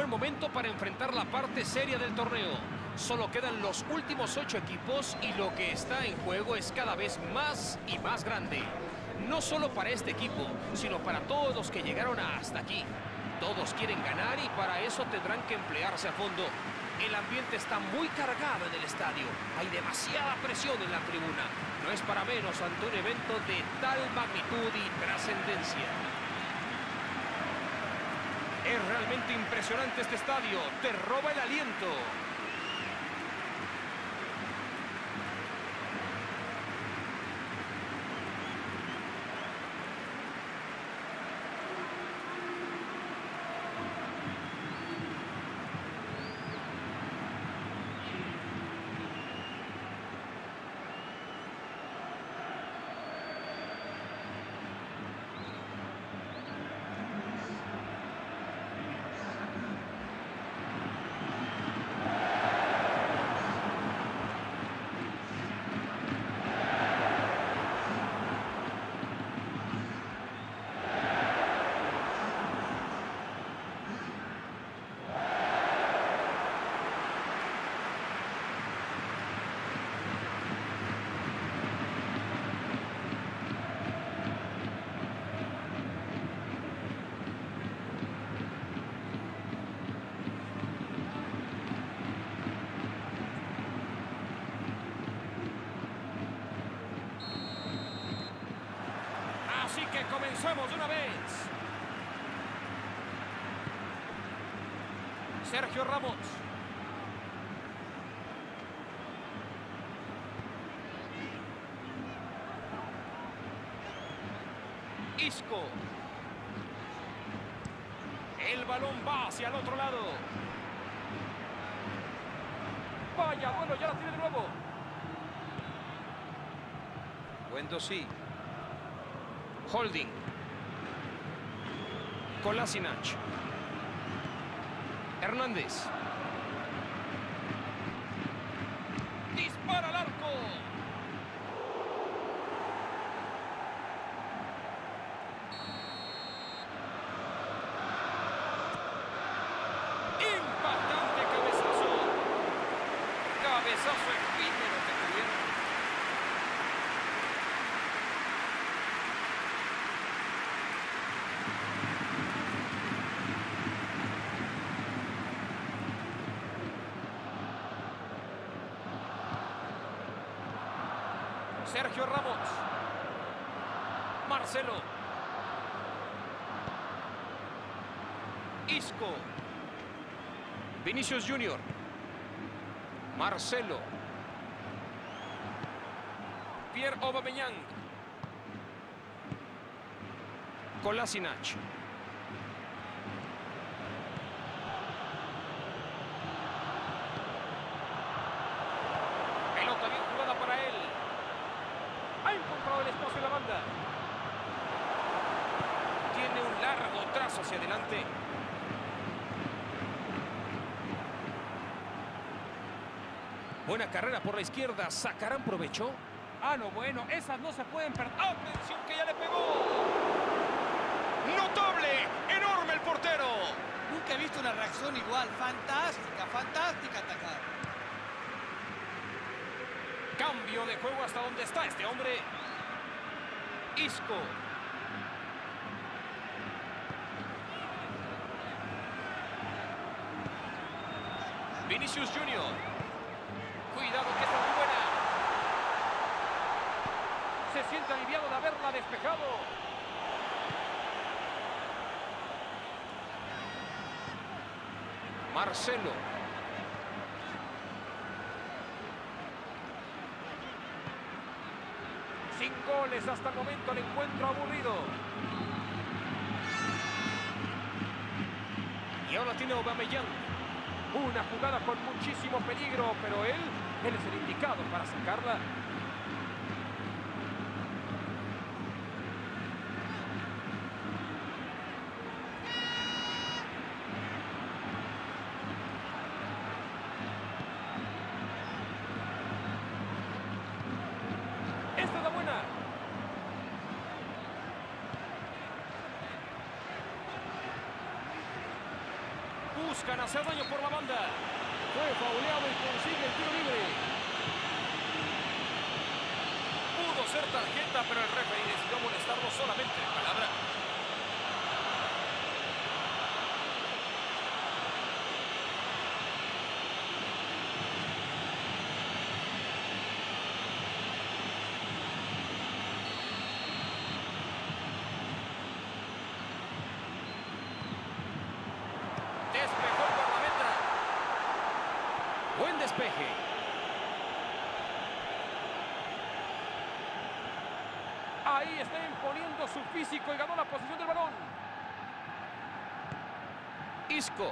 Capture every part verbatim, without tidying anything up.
buen momento para enfrentar la parte seria del torneo. Solo quedan los últimos ocho equipos y lo que está en juego es cada vez más y más grande. No solo para este equipo, sino para todos los que llegaron hasta aquí. Todos quieren ganar y para eso tendrán que emplearse a fondo. El ambiente está muy cargado en el estadio. Hay demasiada presión en la tribuna. No es para menos ante un evento de tal magnitud y trascendencia. Es realmente impresionante este estadio. Te roba el aliento. Así que comenzamos de una vez. Sergio Ramos. Isco. El balón va hacia el otro lado. Vaya, bueno, ya la tiene de nuevo. Guendouzi. Holding. Kolasinac. Hernández. Dispara al arco. Impactante cabezazo. Cabezazo efímero que tuvieron. Sergio Ramos. Marcelo. Isco. Vinicius Junior. Marcelo. Pierre Aubameyang. Kolasinac. Pelota bien jugada para él. Ha encontrado el espacio en la banda. Tiene un largo trazo hacia adelante. Buena carrera por la izquierda. ¿Sacarán provecho? Ah, no, bueno, esas no se pueden perder. ¡Atención que ya le pegó! ¡Notable! ¡Enorme el portero! Nunca he visto una reacción igual. Fantástica, fantástica atacar. Cambio de juego hasta donde está este hombre. Isco. Vinicius Junior. Cuidado que esta es muy buena. Se siente aliviado de haberla despejado. Marcelo. Sin goles hasta el momento, el encuentro aburrido. Y ahora tiene Aubameyang. Una jugada con muchísimo peligro, pero él, él es el indicado para sacarla. Esta es la buena. Buscan hacer daño por la banda. Fue fauleado y consigue el tiro libre. Pudo ser tarjeta, pero el referee decidió molestarlo solamente de palabra. Despejó el guardameta. Buen despeje. Ahí está imponiendo su físico y ganó la posición del balón. Isco.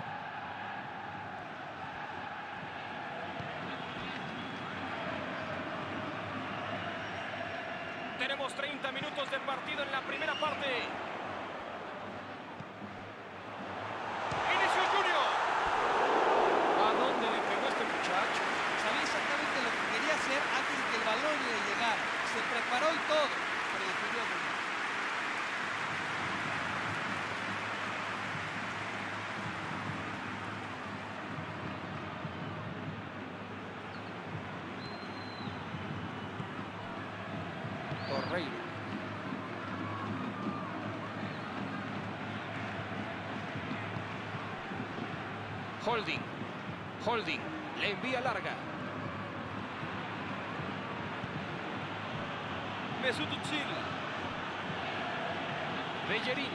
Tenemos treinta minutos de partido en la primera parte. Vinicius Junior. ¿A dónde le pegó este muchacho? Sabía exactamente lo que quería hacer antes de que el balón le llegara. Se preparó y todo, pero definió muy bien. Torreira. Holding. Holding. Le envía larga. Mesut Özil. Bellerín.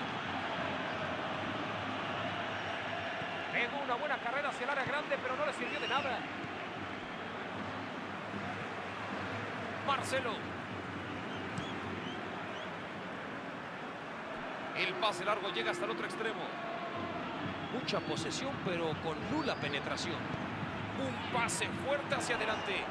Pegó una buena carrera hacia el área grande, pero no le sirvió de nada. Marcelo. El pase largo llega hasta el otro extremo. Mucha posesión, pero con nula penetración. Un pase fuerte hacia adelante.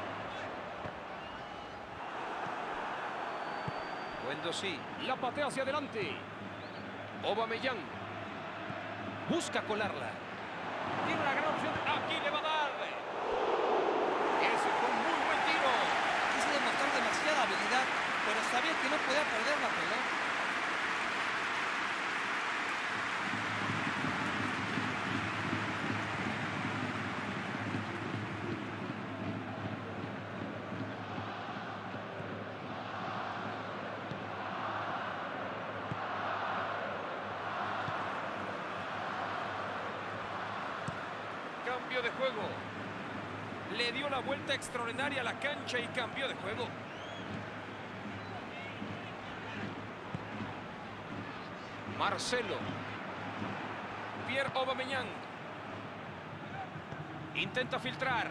Guendouzi. La patea hacia adelante. Aubameyang. Busca colarla. Tiene una gran opción. Aquí le va a dar. Ese fue un muy buen tiro. Quiso demostrar demasiada habilidad, pero sabía que no podía perder la pelota. Cambio de juego. Le dio la vuelta extraordinaria a la cancha y cambió de juego. Marcelo. Pierre Aubameyang. Intenta filtrar.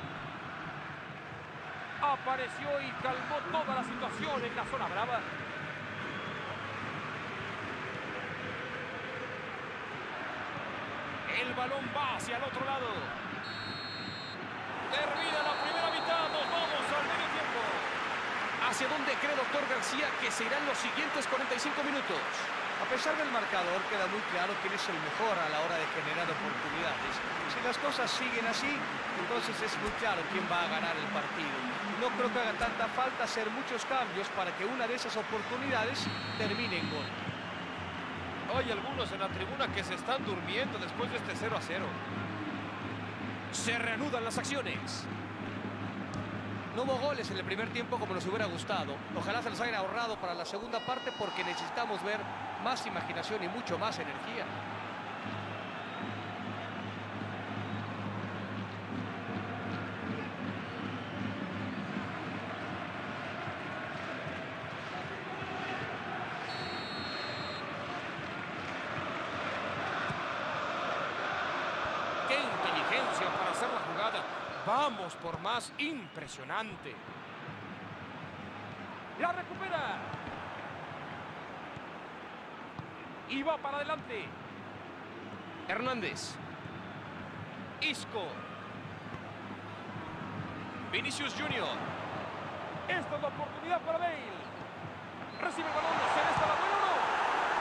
Apareció y calmó toda la situación en la zona brava. El balón va hacia el otro lado. Termina la primera mitad. Nos vamos al medio tiempo. ¿Hacia dónde cree, doctor García, que se irán los siguientes cuarenta y cinco minutos? A pesar del marcador, queda muy claro quién es el mejor a la hora de generar oportunidades. Si las cosas siguen así, entonces es muy claro quién va a ganar el partido. No creo que haga tanta falta hacer muchos cambios para que una de esas oportunidades termine en gol. Hay algunos en la tribuna que se están durmiendo después de este cero a cero. Se reanudan las acciones. No hubo goles en el primer tiempo como nos hubiera gustado. Ojalá se los hayan ahorrado para la segunda parte porque necesitamos ver más imaginación y mucho más energía. ¡Qué inteligencia para hacer la jugada! Vamos por más. Impresionante. La recupera. Y va para adelante. Hernández. Isco. Vinicius Junior. Esta es la oportunidad para Bale. Recibe el balón. ¿Será esta la buena o no?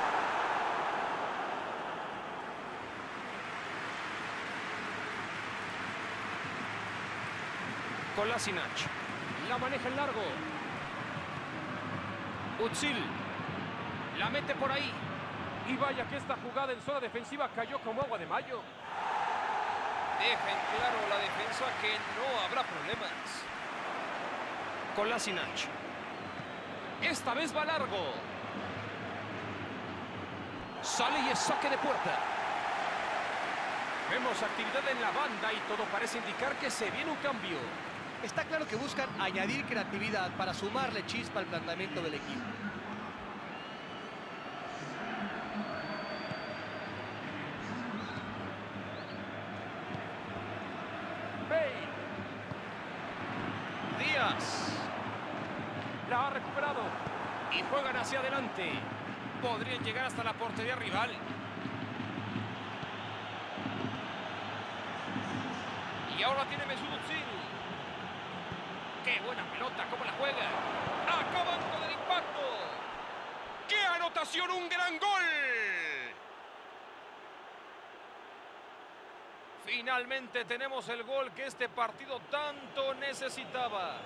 Kolasinac. La maneja en largo. Özil. La mete por ahí. Y vaya que esta jugada en zona defensiva cayó como agua de mayo. Deja en claro la defensa que no habrá problemas. Kolasinac. Esta vez va largo. Sale y es saque de puerta. Vemos actividad en la banda y todo parece indicar que se viene un cambio. Está claro que buscan añadir creatividad para sumarle chispa al planteamiento del equipo. Bale. Díaz. La ha recuperado. Y juegan hacia adelante. Podrían llegar hasta la portería rival. Y ahora tiene Mesut Özil. ¡Qué buena pelota! ¿Cómo la juega? ¡Acaban con el impacto! ¡Qué anotación! ¡Un gran gol! Finalmente tenemos el gol que este partido tanto necesitaba.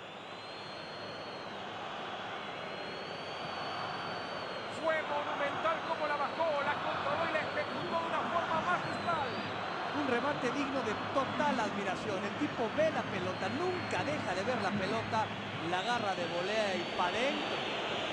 Fue monumental como la bajó, la controló y la ejecutó de una forma magistral. Un remate digno de total admiración. El tipo ve la pelota, nunca deja de ver la pelota, la agarra de volea y para adentro.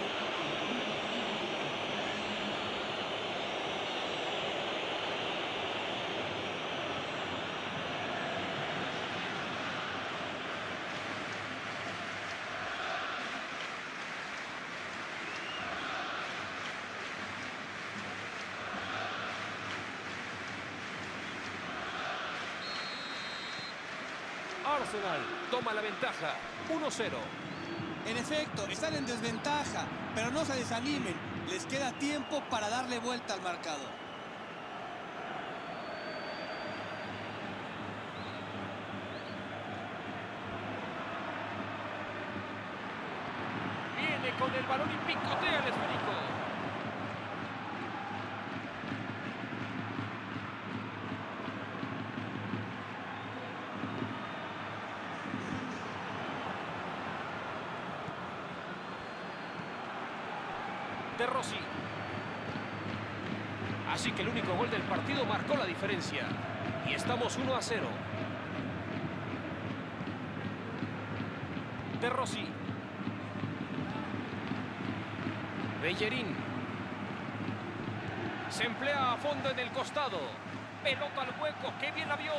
Arsenal toma la ventaja, uno cero. En efecto, están en desventaja, pero no se desanimen. Les queda tiempo para darle vuelta al marcador. Viene con el balón y picotea el esférico. De Rossi. Así que el único gol del partido marcó la diferencia. Y estamos uno a cero. De Rossi. Bellerín. Se emplea a fondo en el costado. Pelota al hueco. ¡Qué bien la vio!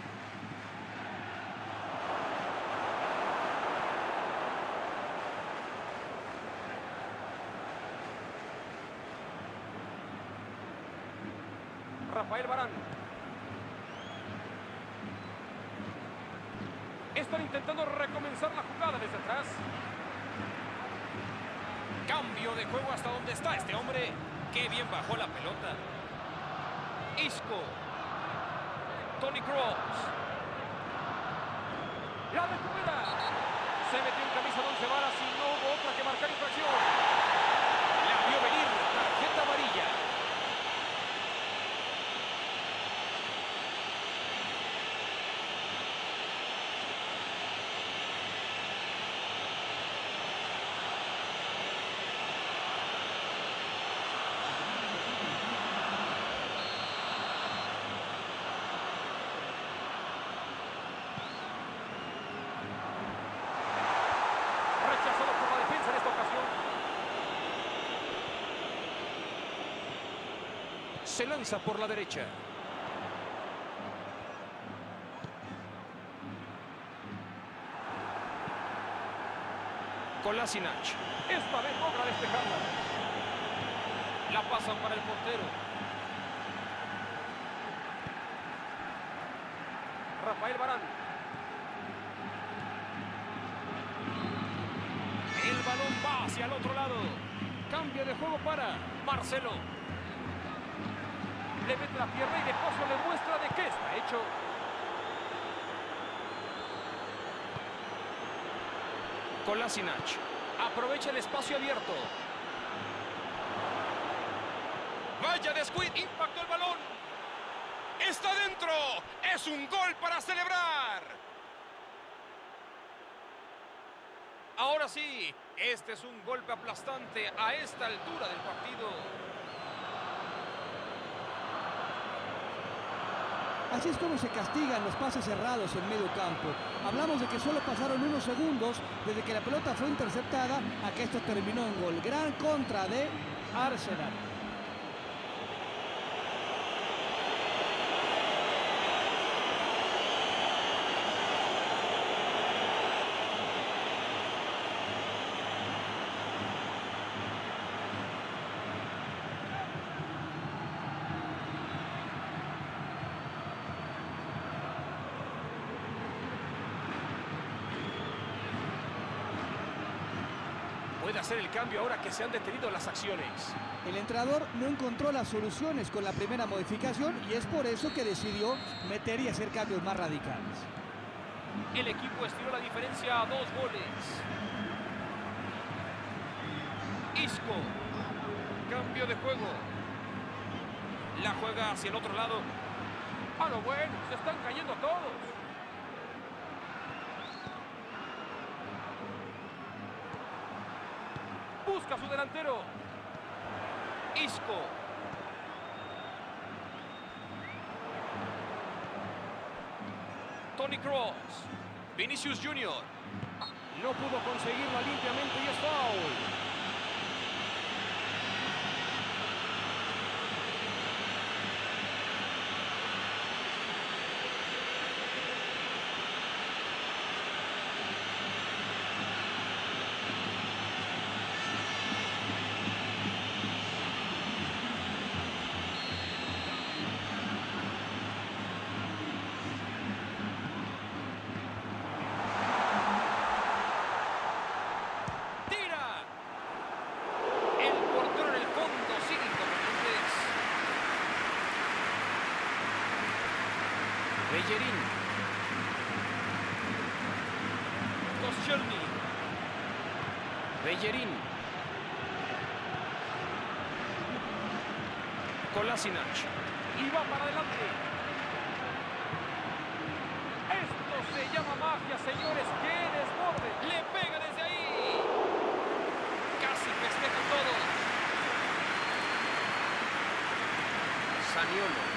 Rafael Varane. Están intentando recomenzar la jugada desde atrás. Cambio de juego hasta donde está este hombre. ¡Qué bien bajó la pelota! Isco. Toni Kroos. La recupera. Se metió en camisa de once varas y no hubo otra que marcar infracción. La vio venir. Tarjeta amarilla. Rechazado por la defensa en esta ocasión. Se lanza por la derecha. Kolasinac. Esta vez logra despejarla. La pasan para el portero. Rafael Varane. El balón va hacia el otro lado. Cambio de juego para Marcelo. Le mete la pierna y de paso le muestra de qué está hecho. Kolasinac. Aprovecha el espacio abierto. Vaya descuido. Impactó el balón. ¡Está dentro! ¡Es un gol para celebrar! Ahora sí, este es un golpe aplastante a esta altura del partido. Así es como se castigan los pases cerrados en medio campo. Hablamos de que solo pasaron unos segundos desde que la pelota fue interceptada a que esto terminó en gol. Gran contra de Arsenal. Puede hacer el cambio ahora que se han detenido las acciones. El entrenador no encontró las soluciones con la primera modificación y es por eso que decidió meter y hacer cambios más radicales. El equipo estiró la diferencia a dos goles. Isco. Cambio de juego. La juega hacia el otro lado. A lo bueno, se están cayendo todos. Busca a su delantero. Isco. Toni Kroos. Vinicius Junior. No pudo conseguirla limpiamente y es foul. Bellerín. Koscielny. Bellerín. Kolasinac. Y va para adelante. Esto se llama magia, señores. ¡Qué desborde! Le pega desde ahí. Casi festejan todos. Zaniolo.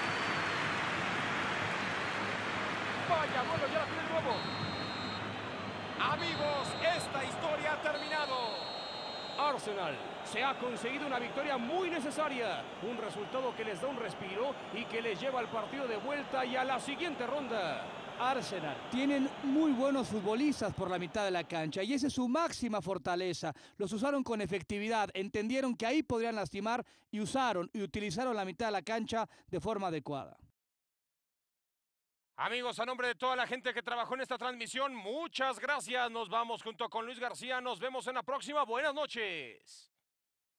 Vaya, bueno, ya la tiene de nuevo. Amigos, esta historia ha terminado. Arsenal se ha conseguido una victoria muy necesaria, un resultado que les da un respiro y que les lleva al partido de vuelta y a la siguiente ronda. Arsenal tienen muy buenos futbolistas por la mitad de la cancha y esa es su máxima fortaleza. Los usaron con efectividad, entendieron que ahí podrían lastimar y usaron y utilizaron la mitad de la cancha de forma adecuada. Amigos, a nombre de toda la gente que trabajó en esta transmisión, muchas gracias. Nos vamos junto con Luis García. Nos vemos en la próxima. Buenas noches.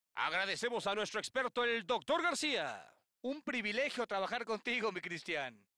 Agradecemos a nuestro experto, el doctor García. Un privilegio trabajar contigo, mi Cristian.